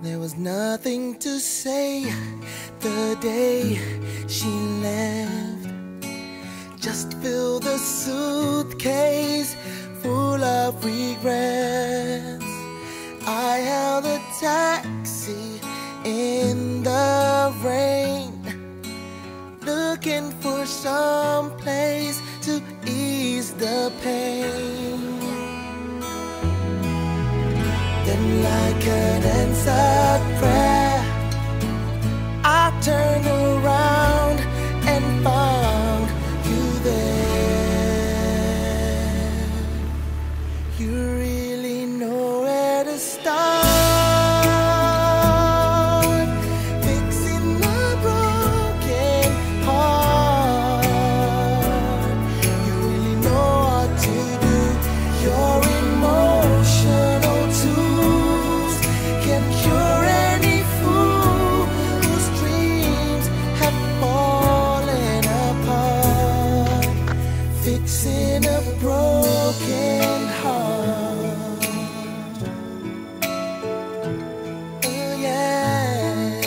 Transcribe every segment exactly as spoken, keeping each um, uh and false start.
There was nothing to say the day she left. Just fill the suitcase full of regrets. I hailed a taxi in the rain, looking for some place to ease the pain. Then like an answered prayer, I turned around and found you there. You really know where to start fixing a broken heart. You really know what to do. Your emotional tools can cure any fool whose dreams have fallen apart. Fixing a broken heart. Oh yeah.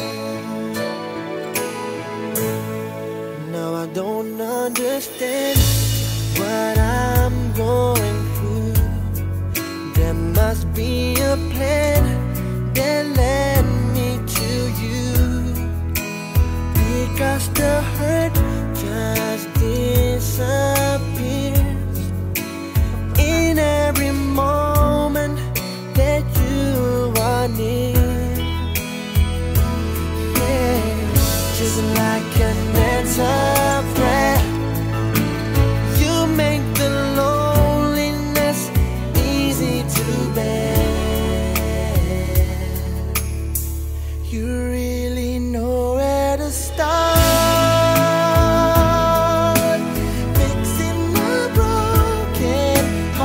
Now I don't understand what I'm going through. There must be a plan that led me to you, because the hurt just disappears in every moment that you are near. Yeah, just like an answered prayer, you make the loneliness easy to bear. You really know where to start fixing a broken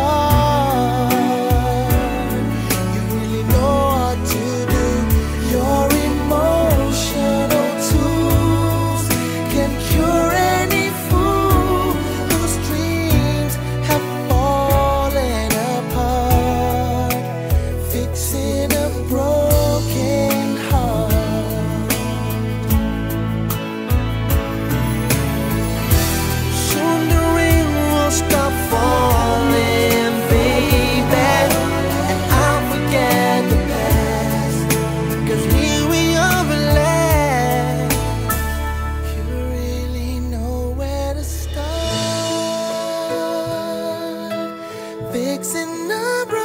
heart. You really know what to do. Your emotional tools can cure any fool whose dreams have fallen apart. Fixing a broken heart. Soon the rain will stop falling, baby, and I'll forget the past, 'cause here we are at last. You really know where to start fixing a broken